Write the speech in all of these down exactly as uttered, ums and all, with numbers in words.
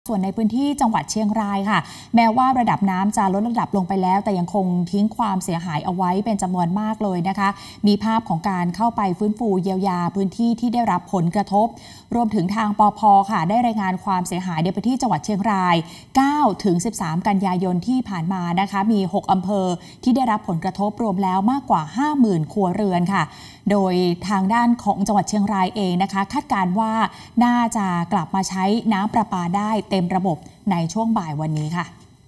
ส่วนในพื้นที่จังหวัดเชียงรายค่ะแม้ว่าระดับน้ำจะลดระดับลงไปแล้วแต่ยังคงทิ้งความเสียหายเอาไว้เป็นจำนวนมากเลยนะคะมีภาพของการเข้าไปฟื้นฟูเยียวยาพื้นที่ที่ได้รับผลกระทบรวมถึงทางปภ.ค่ะได้รายงานความเสียหายในพื้นที่จังหวัดเชียงราย เก้าถึงสิบสาม กันยายนที่ผ่านมานะคะมีหกอำเภอที่ได้รับผลกระทบรวมแล้วมากกว่า ห้าหมื่น ครัวเรือนค่ะโดยทางด้านของจังหวัดเชียงรายเองนะคะคาดการณ์ว่าน่าจะกลับมาใช้น้ำประปาได้เต็มระบบในช่วงบ่ายวันนี้ค่ะ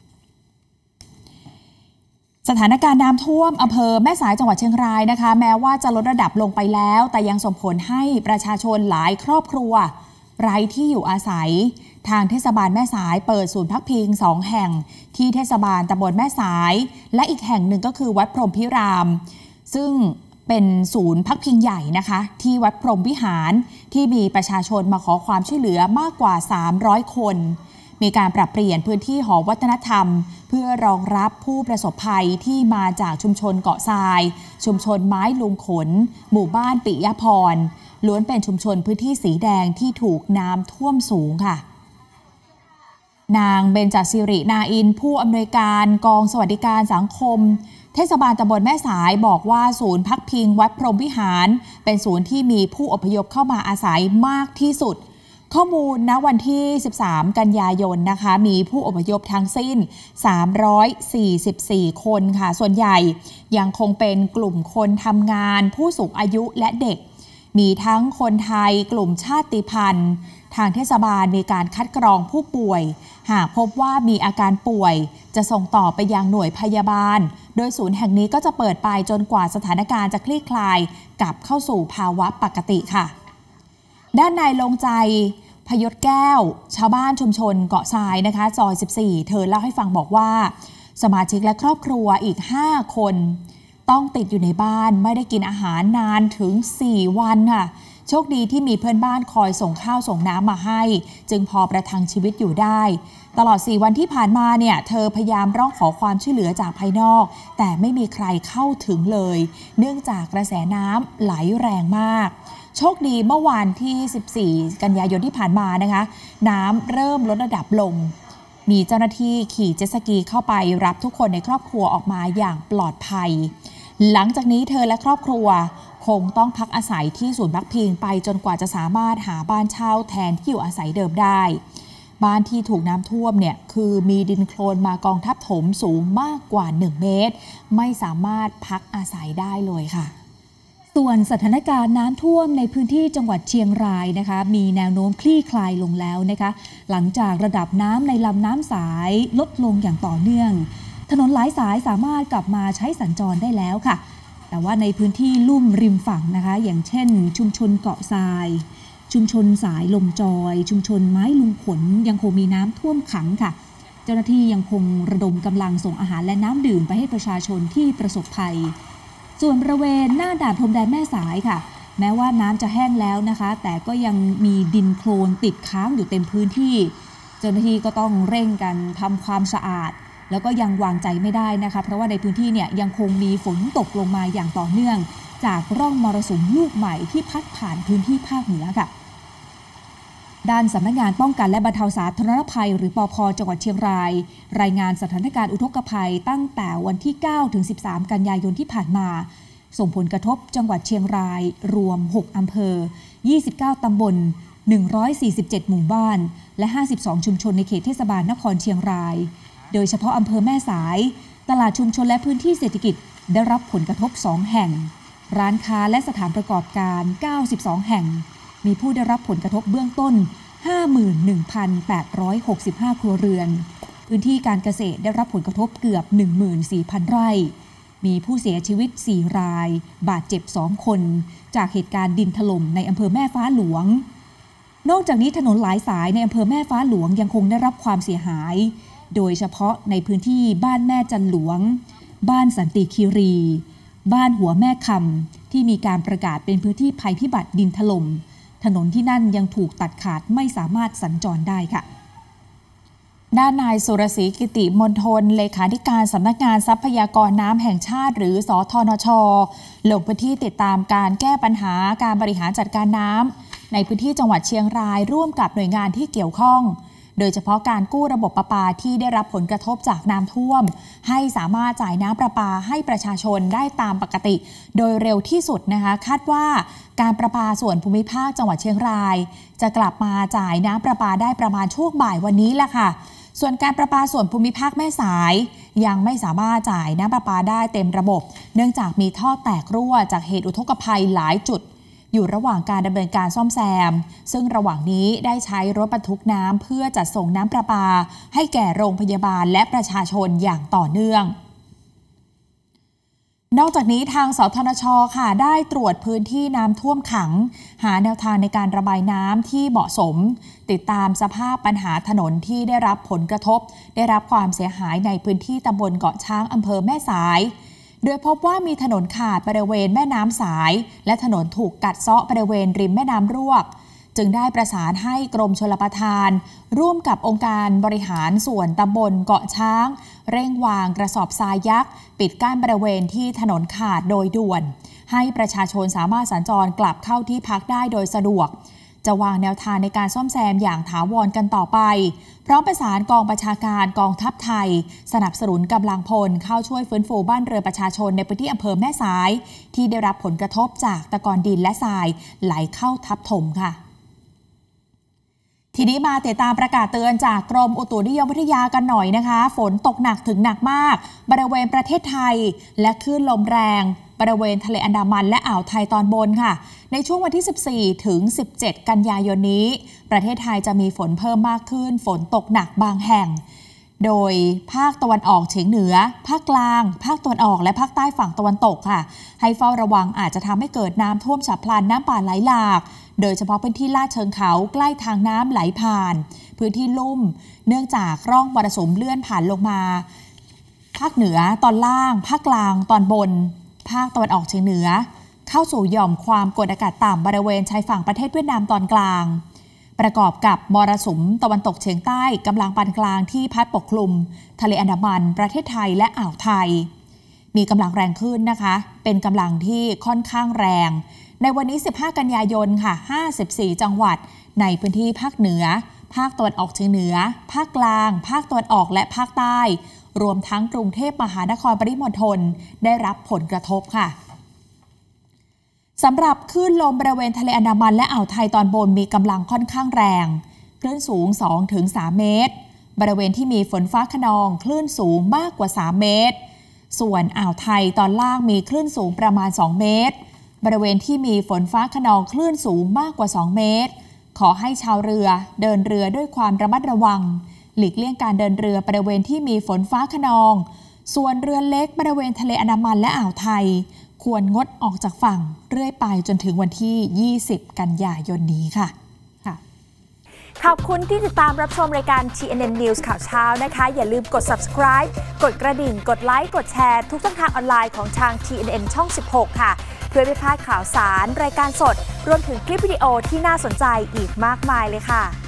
สถานการณ์น้ำท่วมอำเภอแม่สายจังหวัดเชียงรายนะคะแม้ว่าจะลดระดับลงไปแล้วแต่ยังส่งผลให้ประชาชนหลายครอบครัวไร้ที่อยู่อาศัยทางเทศบาลแม่สายเปิดศูนย์พักพิงสองแห่งที่เทศบาลตำบลแม่สายและอีกแห่งหนึ่งก็คือวัดพรหมพิรามซึ่งเป็นศูนย์พักพิงใหญ่นะคะที่วัดพรหมวิหารที่มีประชาชนมาขอความช่วยเหลือมากกว่าสามร้อยคนมีการปรับเปลี่ยนพื้นที่หอวัฒนธรรมเพื่อรองรับผู้ประสบภัยที่มาจากชุมชนเกาะทรายชุมชนไม้ลุงขนหมู่บ้านปิยพรล้วนเป็นชุมชนพื้นที่สีแดงที่ถูกน้ำท่วมสูงค่ะนางเบญจศิรินาอินผู้อำนวยการกองสวัสดิการสังคมเทศบาลตำบลแม่สายบอกว่าศูนย์พักพิงวัดพรหมวิหารเป็นศูนย์ที่มีผู้อพยพเข้ามาอาศัยมากที่สุดข้อมูลณวันที่สิบสามกันยายนนะคะมีผู้อพยพทั้งสิ้นสามร้อยสี่สิบสี่คนค่ะส่วนใหญ่ยังคงเป็นกลุ่มคนทำงานผู้สูงอายุและเด็กมีทั้งคนไทยกลุ่มชาติพันธุ์ทางเทศบาลมีการคัดกรองผู้ป่วยหากพบว่ามีอาการป่วยจะส่งต่อไปยังหน่วยพยาบาลโดยศูนย์แห่งนี้ก็จะเปิดไปจนกว่าสถานการณ์จะคลี่คลายกลับเข้าสู่ภาวะปกติค่ะด้านนายลงใจพยศแก้วชาวบ้านชุมชนเกาะทรายนะคะซอยสิบสี่เธอเล่าให้ฟังบอกว่าสมาชิกและครอบครัวอีกห้าคนต้องติดอยู่ในบ้านไม่ได้กินอาหารนานถึงสี่วันค่ะโชคดีที่มีเพื่อนบ้านคอยส่งข้าวส่งน้ำมาให้จึงพอประทังชีวิตอยู่ได้ตลอดสี่วันที่ผ่านมาเนี่ยเธอพยายามร้องขอความช่วยเหลือจากภายนอกแต่ไม่มีใครเข้าถึงเลยเนื่องจากกระแสน้ำไหลแรงมากโชคดีเมื่อวานที่สิบสี่กันยายนที่ผ่านมานะคะน้ำเริ่มลดระดับลงมีเจ้าหน้าที่ขี่เจ็ตสกีเข้าไปรับทุกคนในครอบครัวออกมาอย่างปลอดภัยหลังจากนี้เธอและครอบครัวคงต้องพักอาศัยที่ศูนย์พักพิงไปจนกว่าจะสามารถหาบ้านเช่าแทนที่อยู่อาศัยเดิมได้บ้านที่ถูกน้ำท่วมเนี่ยคือมีดินโคลนมากองทับถมสูงมากกว่าหนึ่งเมตรไม่สามารถพักอาศัยได้เลยค่ะส่วนสถานการณ์น้ำท่วมในพื้นที่จังหวัดเชียงรายนะคะมีแนวโน้มคลี่คลายลงแล้วนะคะหลังจากระดับน้ำในลำน้ำสายลดลงอย่างต่อเนื่องถนนหลายสายสามารถกลับมาใช้สัญจรได้แล้วค่ะแต่ว่าในพื้นที่ลุ่มริมฝั่งนะคะอย่างเช่นชุมชนเกาะทรายชุมชนสายลมจอยชุมชนไม้ลุงขนยังคงมีน้ำท่วมขังค่ะเจ้าหน้าที่ยังคงระดมกำลังส่งอาหารและน้ำดื่มไปให้ประชาชนที่ประสบภัยส่วนบริเวณหน้าด่านพรมแดนแม่สายค่ะแม้ว่าน้ำจะแห้งแล้วนะคะแต่ก็ยังมีดินโคลนติดค้างอยู่เต็มพื้นที่เจ้าหน้าที่ก็ต้องเร่งกันทำความสะอาดแล้วก็ยังวางใจไม่ได้นะคะเพราะว่าในพื้นที่เนี่ยยังคงมีฝนตกลงมาอย่างต่อเนื่องจากร่องมรสุมลูกใหม่ที่พัดผ่านพื้นที่ภาคเหนือค่ะด้านสำนักงานป้องกันและบรรเทาสาธารณภัยหรือปภ.จังหวัดเชียงรายรายงานสถานการณ์อุทกภัยตั้งแต่วันที่เก้าถึงสิบสามกันยายนที่ผ่านมาส่งผลกระทบจังหวัดเชียงรายรวมหกอำเภอยี่สิบเก้าตำบลหนึ่งร้อยสี่สิบเจ็ดหมู่บ้านและห้าสิบสองชุมชนในเขตเทศบาลนครเชียงรายโดยเฉพาะอำเภอแม่สายตลาดชุมชนและพื้นที่เศรษฐกิจได้รับผลกระทบสองแห่งร้านค้าและสถานประกอบการเก้าสิบสองแห่งมีผู้ได้รับผลกระทบเบื้องต้น ห้าหมื่นหนึ่งพันแปดร้อยหกสิบห้า ครัวเรือนพื้นที่การเกษตรได้รับผลกระทบเกือบ หนึ่งหมื่นสี่พัน ไร่มีผู้เสียชีวิตสี่รายบาดเจ็บสองคนจากเหตุการณ์ดินถล่มในอำเภอแม่ฟ้าหลวงนอกจากนี้ถนนหลายสายในอำเภอแม่ฟ้าหลวงยังคงได้รับความเสียหายโดยเฉพาะในพื้นที่บ้านแม่จันหลวงบ้านสันติคีรีบ้านหัวแม่คำที่มีการประกาศเป็นพื้นที่ภัยพิบัติดินถล่มถนนที่นั่นยังถูกตัดขาดไม่สามารถสัญจรได้ค่ะด้านนายสุรศรีกิติมณฑลเลขาธิการสำนักงานทรัพยากรน้ำแห่งชาติหรือสธนช.ลงพื้นที่ติดตามการแก้ปัญหาการบริหารจัดการน้ำในพื้นที่จังหวัดเชียงรายร่วมกับหน่วยงานที่เกี่ยวข้องโดยเฉพาะการกู้ระบบประปาที่ได้รับผลกระทบจากน้ำท่วมให้สามารถจ่ายน้ำประปาให้ประชาชนได้ตามปกติโดยเร็วที่สุดนะคะคาดว่าการประปาส่วนภูมิภาคจังหวัดเชียงรายจะกลับมาจ่ายน้ำประปาได้ประมาณช่วงบ่ายวันนี้แหละค่ะส่วนการประปาส่วนภูมิภาคแม่สายยังไม่สามารถจ่ายน้ำประปาได้เต็มระบบเนื่องจากมีท่อแตกรั่วจากเหตุอุทกภัยหลายจุดอยู่ระหว่างการดำเนินการซ่อมแซมซึ่งระหว่างนี้ได้ใช้รถบรรทุกน้ำเพื่อจัดส่งน้ำประปาให้แก่โรงพยาบาลและประชาชนอย่างต่อเนื่องนอกจากนี้ทางสทนช.ค่ะได้ตรวจพื้นที่น้ำท่วมขังหาแนวทางในการระบายน้ำที่เหมาะสมติดตามสภาพปัญหาถนนที่ได้รับผลกระทบได้รับความเสียหายในพื้นที่ตำบลเกาะช้างอำเภอแม่สายโดยพบว่ามีถนนขาดบริเวณแม่น้ำสายและถนนถูกกัดเซาะบริเวณริมแม่น้ำรวกจึงได้ประสานให้กรมชลประทานร่วมกับองค์การบริหารส่วนตำบลเกาะช้างเร่งวางกระสอบทรายยักษ์ปิดกั้นบริเวณที่ถนนขาดโดยด่วนให้ประชาชนสามารถสัญจรกลับเข้าที่พักได้โดยสะดวกจะวางแนวทางในการซ่อมแซมอย่างถาวรกันต่อไปพร้อมประสานกองบัญชาการกองทัพไทยสนับสนุนกำลังพลเข้าช่วยฟื้นฟูบ้านเรือนประชาชนในพื้นที่อำเภอแม่สายที่ได้รับผลกระทบจากตะกอนดินและทรายไหลเข้าทับถมค่ะทีนี้มาติดตามประกาศเตือนจากกรมอุตุนิยมวิทยากันหน่อยนะคะฝนตกหนักถึงหนักมากบริเวณประเทศไทยและคลื่นลมแรงบริเวณทะเลอันดามันและอ่าวไทยตอนบนค่ะในช่วงวันที่สิบสี่ถึงสิบเจ็ดกันยายนนี้ประเทศไทยจะมีฝนเพิ่มมากขึ้นฝนตกหนักบางแห่งโดยภาคตะวันออกเฉียงเหนือภาคกลางภาคตะวันออกและภาคใต้ฝั่งตะวันตกค่ะให้เฝ้าระวังอาจจะทำให้เกิดน้ำท่วมฉับพลันน้ำป่าไหลหลากโดยเฉพาะพื้นที่ลาดเชิงเขาใกล้ทางน้ำไหลผ่านพื้นที่ลุ่มเนื่องจากร่องมรสุมเลื่อนผ่านลงมาภาคเหนือตอนล่างภาคกลางตอนบนภาคตะวันออกเฉียงเหนือเข้าสู่หย่อมความกดอากาศต่ำบริเวณชายฝั่งประเทศเวียดนามตอนกลางประกอบกับมรสุมตะวันตกเฉียงใต้กำลังปานกลางที่พัดปกคลุมทะเลอันดามันประเทศไทยและอ่าวไทยมีกำลังแรงขึ้นนะคะเป็นกำลังที่ค่อนข้างแรงในวันนี้สิบห้ากันยายนค่ะห้าสิบสี่จังหวัดในพื้นที่ภาคเหนือภาคตะวันออกเฉียงเหนือภาคกลางภาคตะวันออกและภาคใต้รวมทั้งกรุงเทพมหานครปริมณฑลได้รับผลกระทบค่ะสำหรับคลื่นลมบริเวณทะเลอันดามันและอ่าวไทยตอนบนมีกำลังค่อนข้างแรงคลื่นสูง สองถึงสาม เมตรบริเวณที่มีฝนฟ้าคะนองคลื่นสูงมากกว่าสามเมตรส่วนอ่าวไทยตอนล่างมีคลื่นสูงประมาณสองเมตรบริเวณที่มีฝนฟ้าคะนองคลื่นสูงมากกว่าสองเมตรขอให้ชาวเรือเดินเรือด้วยความระมัดระวังหลีกเลี่ยงการเดินเรือบริเวณที่มีฝนฟ้าคะนองส่วนเรือเล็กบริเวณทะเลอันดามันและอ่าวไทยควรงดออกจากฝั่งเรื่อยไปจนถึงวันที่ยี่สิบกันยายนนี้ค่ะขอบคุณที่ติดตามรับชมรายการ ที เอ็น เอ็น News ข่าวเช้านะคะอย่าลืมกด Subscribe กดกระดิ่งกดไลค์กดแชร์ทุกช่องทางออนไลน์ของทาง ที เอ็น เอ็น ช่องสิบหกค่ะเพื่อไม่พลาดข่าวสารรายการสดรวมถึงคลิปวิดีโอที่น่าสนใจอีกมากมายเลยค่ะ